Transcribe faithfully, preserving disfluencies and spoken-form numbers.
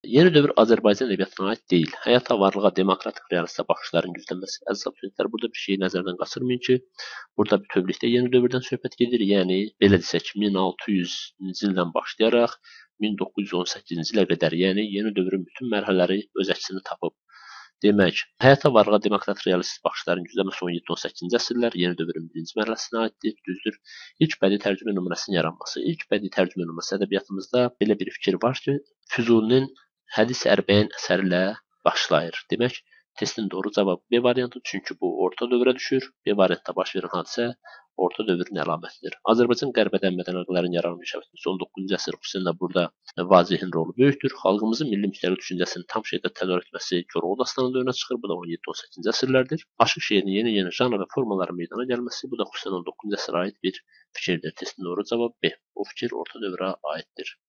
Yeni dövr Azərbaycan ədəbiyyatına aid deyil. Həyata, varlığa, demokratik realistə baxışların güclənməsi. Əziz abituriyentlər, burada bir şeyi nəzərdən qaçırmayın ki, burada bütövlükdə yeni dövrdən söhbət gedir. Yəni, belə desək, min altı yüzüncü ildən başlayaraq min doqquz yüz on səkkizinci ilə qədər, yəni yeni dövrün bütün mərhələləri öz əksini tapıb. Demək, həyata, varlığa, demokratik realist baxışların güclənməsi on yeddi on səkkizinci əsrlər yeni dövrün birinci mərhələsinə aiddir, düzdür. İlk bədii tərcümə nümunəsinin yaranması. İlk bədii tərcümə nümunəsi ədəbiyyatımızda belə bir fikir var ki, Füzulinin Hədis Ərbəin əsəri ilə başlayır. Demək, testin doğru cavabı B variantı, çünki bu orta dövrə düşür. B variantda baş verən hadisə orta dövrün əlamətidir. Azərbaycan qərbədən mədəni yaranmış on doqquzuncu əsr xüsusilə burada vacihin rolu böyükdür. Xalqımızın milli müstəqil düşüncəsini tam şəkildə tədris etməsi Koroğlu dastanında önə çıxır. Bu da on yeddi on səkkizinci əsrlərdir. Aşıq şeirinin yeni-yeni janr və formaların meydana gəlməsi, bu da xüsusən on doqquzuncu əsrə aid bir fikirdir. Testin doğru cavabı B. Bu fikir orta dövrə aiddir.